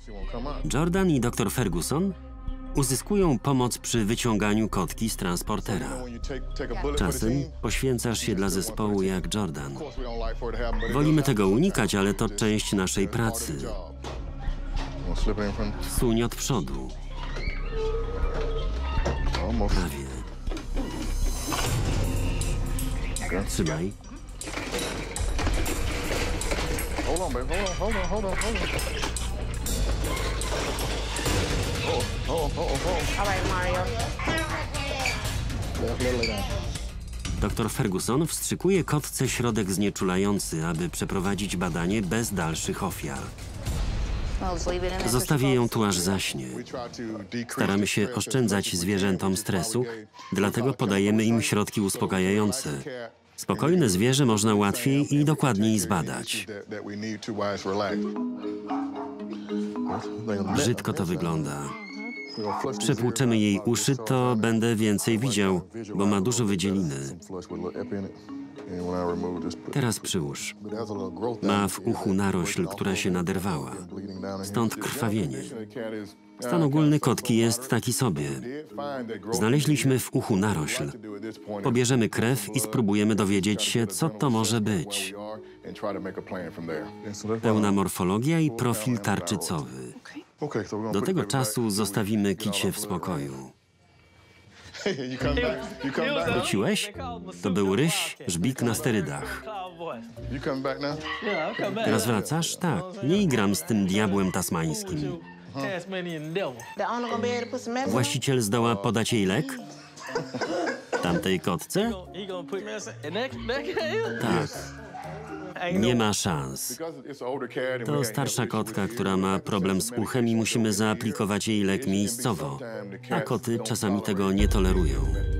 Jordan i dr Ferguson uzyskują pomoc przy wyciąganiu kotki z transportera. Czasem poświęcasz się dla zespołu jak Jordan. Wolimy tego unikać, ale to część naszej pracy. Suń od przodu. Prawie. Trzymaj. Dr Ferguson wstrzykuje kotce środek znieczulający, aby przeprowadzić badanie bez dalszych ofiar. Zostawię ją tu, aż zaśnie. Staramy się oszczędzać zwierzętom stresu, dlatego podajemy im środki uspokajające. Spokojne zwierzę można łatwiej i dokładniej zbadać. Brzydko to wygląda. Przepłuczemy jej uszy, to będę więcej widział, bo ma dużo wydzieliny. Teraz przyłóż. Ma w uchu narośl, która się naderwała. Stąd krwawienie. Stan ogólny kotki jest taki sobie. Znaleźliśmy w uchu narośl. Pobierzemy krew i spróbujemy dowiedzieć się, co to może być. Pełna morfologia i profil tarczycowy. Do tego czasu zostawimy Kicie w spokoju. Wróciłeś? To był ryś, żbik na sterydach. Teraz wracasz? Tak. Nie igram z tym diabłem tasmańskim. Właściciel zdoła podać jej lek? Tamtej kotce? Tak. Nie ma szans. To starsza kotka, która ma problem z uchem i musimy zaaplikować jej lek miejscowo. A koty czasami tego nie tolerują.